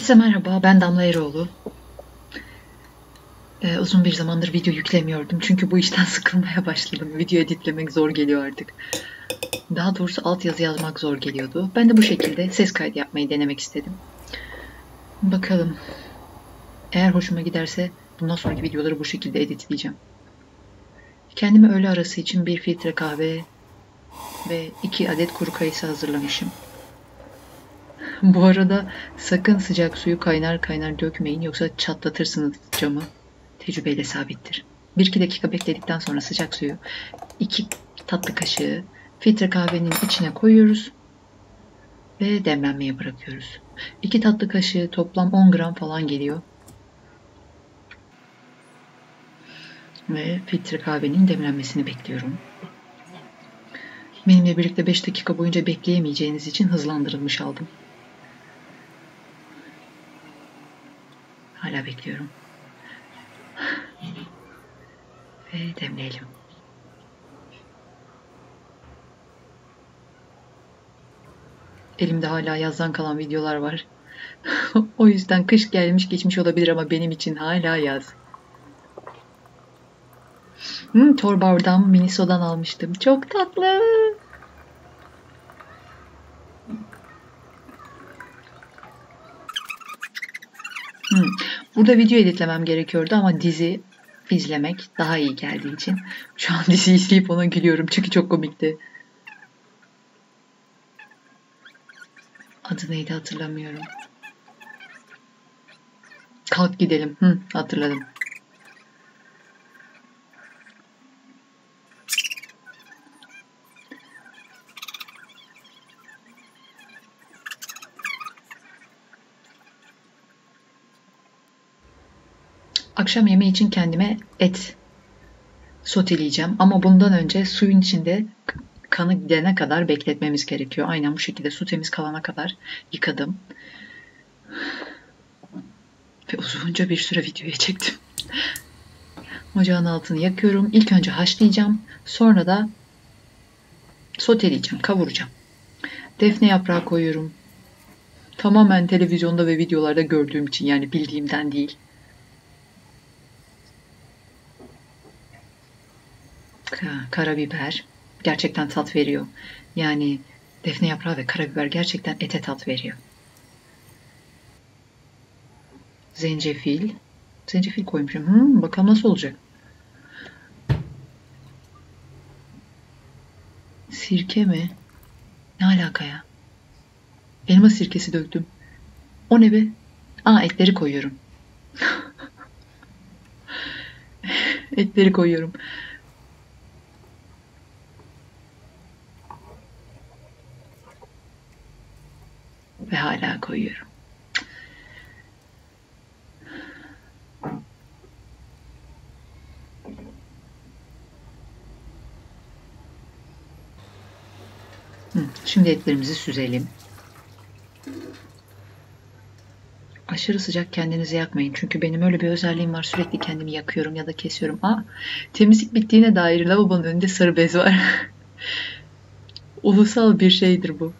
Herkese merhaba, ben Damla Eroğlu. Uzun bir zamandır video yüklemiyordum çünkü bu işten sıkılmaya başladım. Video editlemek zor geliyor artık. Daha doğrusu altyazı yazmak zor geliyordu. Ben de bu şekilde ses kaydı yapmayı denemek istedim. Bakalım. Eğer hoşuma giderse bundan sonraki videoları bu şekilde editleyeceğim. Kendime öğle arası için bir filtre kahve ve 2 adet kuru kayısı hazırlamışım. Bu arada sakın sıcak suyu kaynar kaynar dökmeyin, yoksa çatlatırsınız camı. Tecrübeyle sabittir. 1-2 dakika bekledikten sonra sıcak suyu 2 tatlı kaşığı filtre kahvenin içine koyuyoruz ve demlenmeye bırakıyoruz. 2 tatlı kaşığı toplam 10 gram falan geliyor. Ve filtre kahvenin demlenmesini bekliyorum. Benimle birlikte 5 dakika boyunca bekleyemeyeceğiniz için hızlandırılmış aldım. Hala bekliyorum. Ve demleyelim. Elimde hala yazdan kalan videolar var. O yüzden kış gelmiş geçmiş olabilir ama benim için hala yaz. Torbav'dan Miniso'dan almıştım. Çok tatlı. Burada video editlemem gerekiyordu ama dizi izlemek daha iyi geldiği için şu an dizi izleyip ona gülüyorum çünkü çok komikti. Adı neydi hatırlamıyorum. Kalk gidelim. Hatırladım. Akşam yemeği için kendime et soteleyeceğim ama bundan önce suyun içinde kanı gidene kadar bekletmemiz gerekiyor. Aynen bu şekilde su temiz kalana kadar yıkadım. Ve uzunca bir süre videoya çektim. Ocağın altını yakıyorum. İlk önce haşlayacağım. Sonra da soteleyeceğim, kavuracağım. Defne yaprağı koyuyorum. Tamamen televizyonda ve videolarda gördüğüm için, yani bildiğimden değil. Karabiber gerçekten tat veriyor. Yani defne yaprağı ve karabiber gerçekten ete tat veriyor. Zencefil. Zencefil koymuşum. Bakalım nasıl olacak. Sirke mi? Ne alaka ya? Elma sirkesi döktüm. O ne be? Etleri koyuyorum. Etleri koyuyorum. Ve hala koyuyorum. Şimdi etlerimizi süzelim. Aşırı sıcak kendinizi yakmayın. Çünkü benim öyle bir özelliğim var. Sürekli kendimi yakıyorum ya da kesiyorum. Temizlik bittiğine dair lavabonun önünde sarı bez var. Ulusal bir şeydir bu.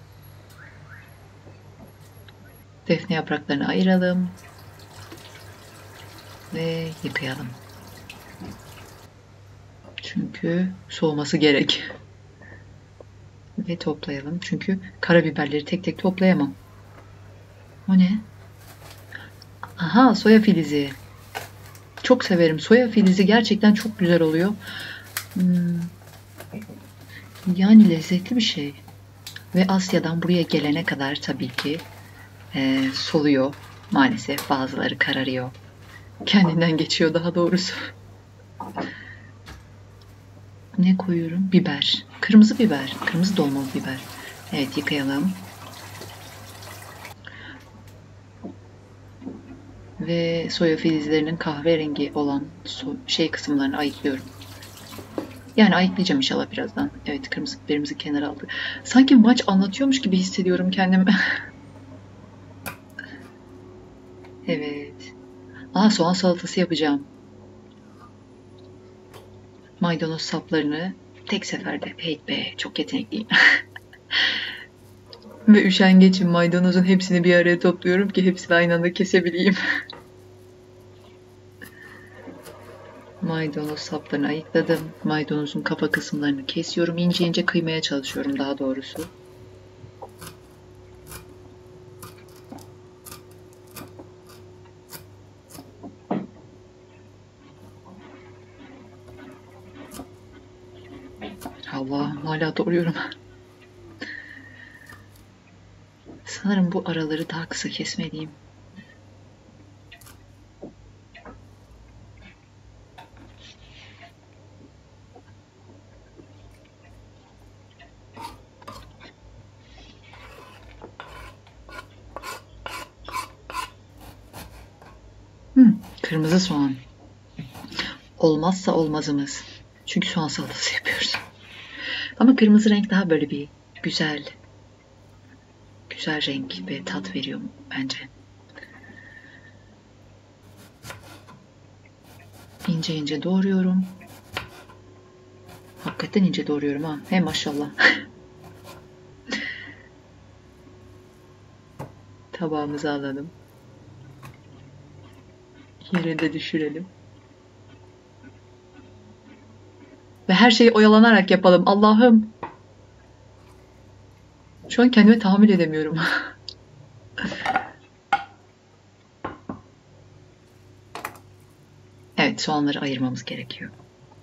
Defne yapraklarını ayıralım. Ve yıkayalım. Çünkü soğuması gerek. Ve toplayalım. Çünkü karabiberleri tek tek toplayamam. O ne? Aha, soya filizi. Çok severim. Soya filizi gerçekten çok güzel oluyor. Yani lezzetli bir şey. Ve Asya'dan buraya gelene kadar tabii ki soluyor. Maalesef bazıları kararıyor. Kendinden geçiyor daha doğrusu. Ne koyuyorum? Biber. Kırmızı biber. Kırmızı dolmalı biber. Evet, yıkayalım. Ve soya filizlerinin kahverengi olan kısımlarını ayıklıyorum. Yani ayıklayacağım inşallah birazdan. Evet, kırmızı biberimizi kenara aldık. Sanki maç anlatıyormuş gibi hissediyorum kendimi. Evet. Soğan salatası yapacağım. Maydanoz saplarını tek seferde. Hey be, çok yetenekliyim. Ve üşengeçim, maydanozun hepsini bir araya topluyorum ki hepsini aynı anda kesebileyim. Maydanoz saplarını ayıkladım. Maydanozun kafa kısımlarını kesiyorum. İnce ince kıymaya çalışıyorum daha doğrusu. Allah'ım, hala doğruyorum. Sanırım bu araları daha kısa kesmeliyim. Kırmızı soğan. Olmazsa olmazımız. Çünkü soğan salatası yapıyoruz. Ama kırmızı renk daha böyle bir güzel renk ve tat veriyor bence. İnce ince doğruyorum. Hakikaten ince doğruyorum ha. He maşallah. Tabağımızı alalım. Yere de düşürelim. Ve her şeyi oyalanarak yapalım. Allah'ım. Şu an kendime tahammül edemiyorum. Evet, soğanları ayırmamız gerekiyor.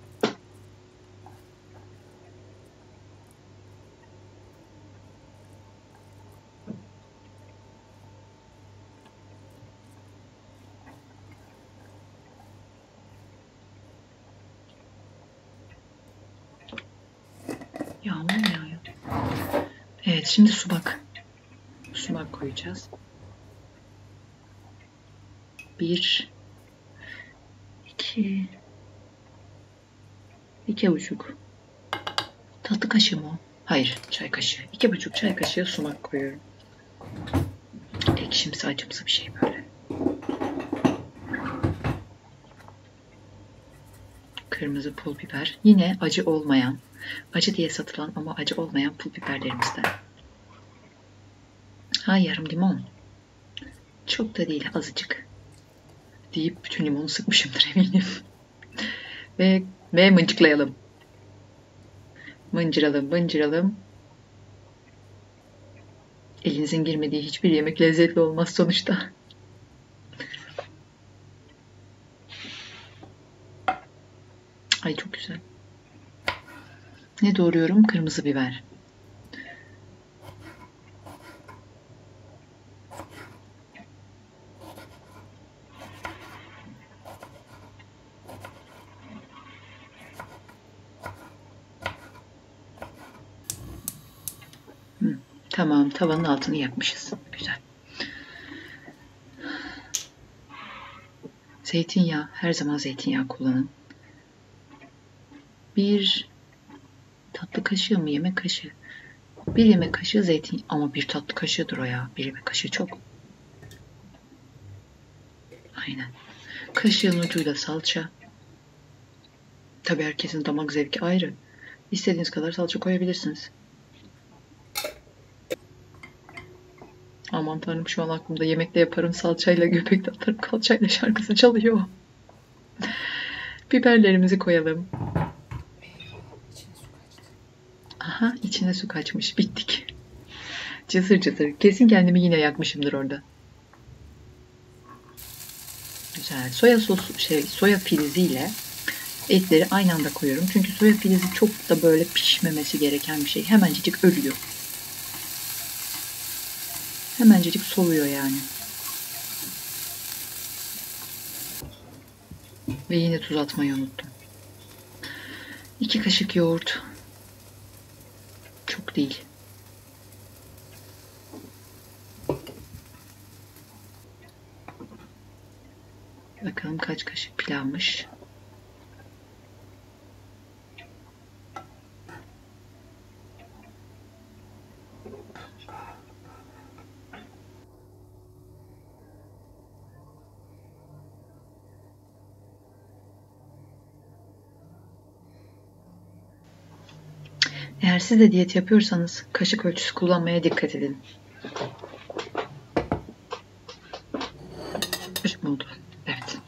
Yağmur mu yağıyor? Evet, şimdi sumak. Sumak koyacağız. 1, 2, 2,5. Tatlı kaşığı mı o? Hayır, çay kaşığı. 2,5 çay kaşığı sumak koyuyorum. Ekşimsi acımsı bir şey böyle. Kırmızı pul biber. Yine acı olmayan, acı diye satılan ama acı olmayan pul biberlerimizden. Yarım limon. Çok da değil, azıcık. Deyip bütün limonu sıkmışımdır eminim. ve mıncıklayalım. Mıncıralım. Elinizin girmediği hiçbir yemek lezzetli olmaz sonuçta. Ay çok güzel. Ne doğruyorum? Kırmızı biber. Tamam, tavanın altını yakmışız. Güzel. Zeytinyağı, her zaman zeytinyağı kullanın. 1 tatlı kaşığı mı, yemek kaşığı? 1 yemek kaşığı zeytin, ama 1 tatlı kaşığıdır o ya. 1 yemek kaşığı çok. Aynen. Kaşığın ucuyla salça. Tabii herkesin damak zevki ayrı. İstediğiniz kadar salça koyabilirsiniz. Aman tanrım, şu an aklımda yemekte yaparım salçayla, göbekte atarım kalçayla şarkısı çalıyor. Biberlerimizi koyalım. Aha, içine su kaçmış. Bittik. Cısır cısır. Kesin kendimi yine yakmışımdır orada. Güzel. Soya filiziyle etleri aynı anda koyuyorum. Çünkü soya filizi çok da böyle pişmemesi gereken bir şey. Hemencecik ölüyor. Hemencecik soluyor yani. Ve yine tuz atmayı unuttum. 2 kaşık yoğurt. Çok değil. Bakalım kaç kaşık pilavmış. Eğer siz de diyet yapıyorsanız kaşık ölçüsü kullanmaya dikkat edin. Kaşık mı oldu? Evet.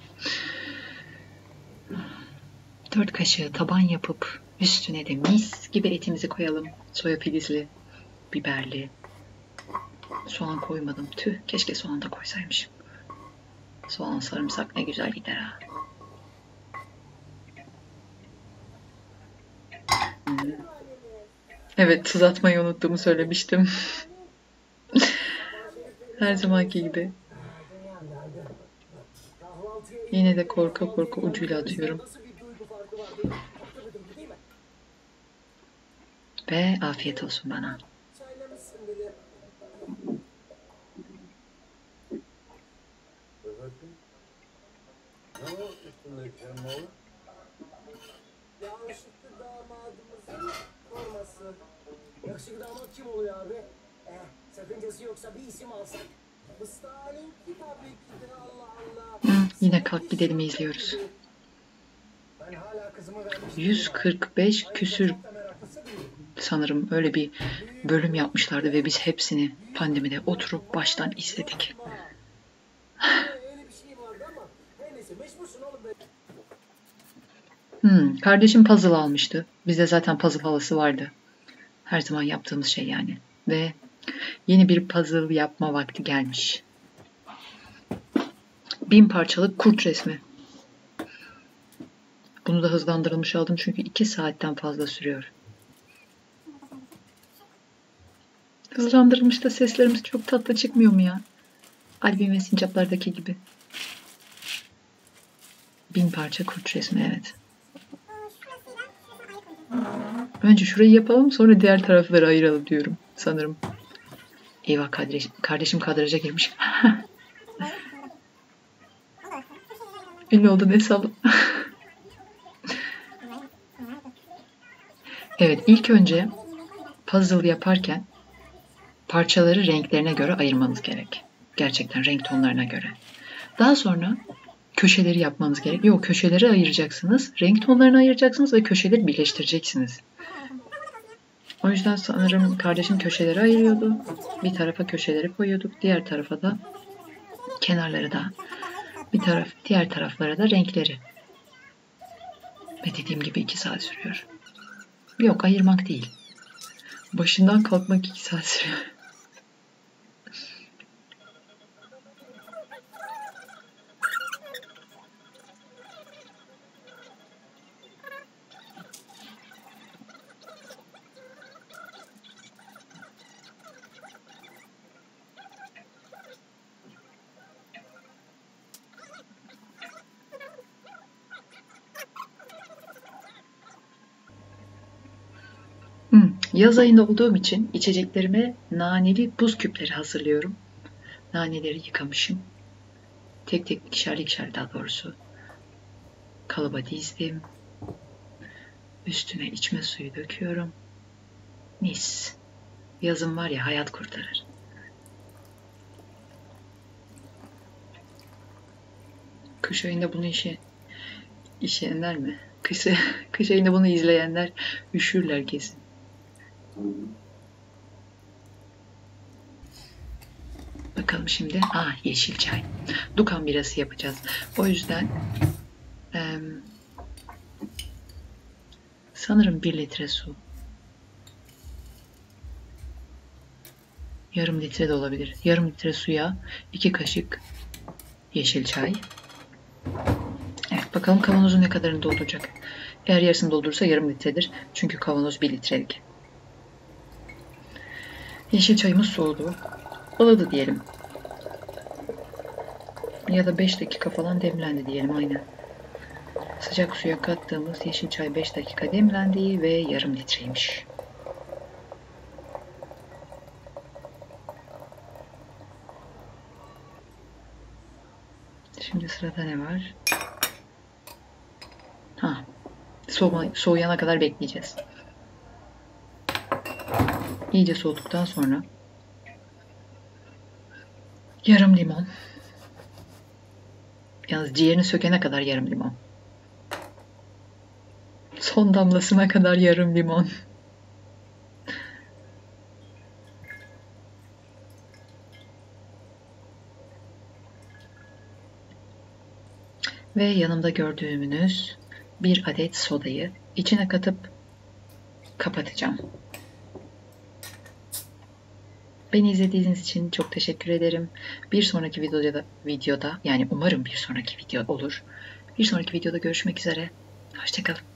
4 kaşığı taban yapıp üstüne de mis gibi etimizi koyalım. Soya filizli, biberli. Soğan koymadım. Tüh, keşke soğan da koysaymışım. Soğan, sarımsak ne güzel gider ha. Evet, tuz atmayı unuttuğumu söylemiştim. Her zamanki gibi. Yine de korka korka ucuyla atıyorum. Ve afiyet olsun bana. Yanlışlıkla damadımızın forması. Yakışıklı damat kim oluyor abi? Sakıncası yoksa bir isim alsak. Stalin tabii ki de Allah Allah. Yine kalk gidelim izliyoruz. 145 küsür sanırım öyle bir bölüm yapmışlardı ve biz hepsini pandemide oturup baştan izledik. Kardeşim puzzle almıştı. Bizde zaten puzzle havası vardı. Her zaman yaptığımız şey yani. Ve yeni bir puzzle yapma vakti gelmiş. 1000 parçalık kurt resmi. Bunu da hızlandırılmış aldım çünkü 2 saatten fazla sürüyor. Hızlandırılmış da seslerimiz çok tatlı çıkmıyor mu ya? Albüm ve sincaplardaki gibi. 1000 parça kurt resmi, evet. Önce şurayı yapalım, sonra diğer tarafları ayıralım diyorum sanırım. Eyvah, kardeşim kadraja girmiş. Ünlü oldun hesabı. Evet, ilk önce puzzle yaparken parçaları renklerine göre ayırmanız gerek. Gerçekten renk tonlarına göre. Daha sonra köşeleri yapmanız gerek. Yok, köşeleri ayıracaksınız, renk tonlarını ayıracaksınız ve köşeleri birleştireceksiniz. O yüzden sanırım kardeşim köşeleri ayırıyordu. Bir tarafa köşeleri koyuyorduk, diğer tarafa da kenarları da, diğer taraflara da renkleri. Ve dediğim gibi 2 saat sürüyor. Yok, ayırmak değil. Başından kalkmak 2 saat sürüyor. Yaz ayında olduğum için içeceklerime naneli buz küpleri hazırlıyorum. Naneleri yıkamışım. Tek tek ikişer daha doğrusu. Kalıba dizdim. Üstüne içme suyu döküyorum. Mis. Yazın var ya, hayat kurtarır. Kış ayında bunu işeyenler mi? Kış ayında bunu izleyenler üşürler kesin. Bakalım şimdi. Yeşil çay. Dukan birası yapacağız. O yüzden sanırım 1 litre su. Yarım litre de olabilir. Yarım litre suya 2 kaşık yeşil çay. Evet, bakalım kavanozun ne kadarını dolduracak. Eğer yarısını doldurursa yarım litredir. Çünkü kavanoz 1 litrelik. Yeşil çayımız soğudu. Oladı diyelim. Ya da 5 dakika falan demlendi diyelim, aynen. Sıcak suya kattığımız yeşil çay 5 dakika demlendi ve yarım litreymiş. Şimdi sırada ne var? Soğuyana kadar bekleyeceğiz. İyice soğuduktan sonra yarım limon. Yalnız ciğerini sökene kadar yarım limon. Son damlasına kadar yarım limon. Ve yanımda gördüğünüz bir adet sodayı içine katıp kapatacağım. Beni izlediğiniz için çok teşekkür ederim. Bir sonraki videoda yani umarım bir sonraki video olur. Bir sonraki videoda görüşmek üzere. Hoşça kalın.